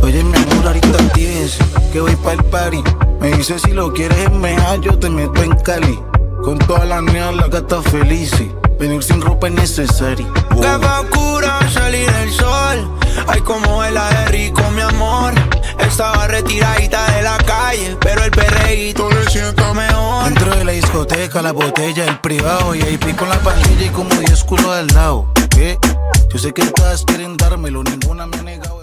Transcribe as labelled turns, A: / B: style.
A: Oye, mi amor, ahorita 10 que voy pa'l party. Me dice si lo quieres en Meja, yo te meto en Cali. Con toda la nena, la gata felices. Venir sin ropa es necesario.
B: Qué oscura salir el sol. Ay, como vela de rico, mi amor. Estaba retiradita de la calle, pero el perreíto le siento mejor.
A: Dentro de la discoteca, la botella, el privado. Y ahí pico la pandilla y como 10 culos al lado. ¿Qué? Yo sé que todas quieren dármelo, ninguna me ha negado.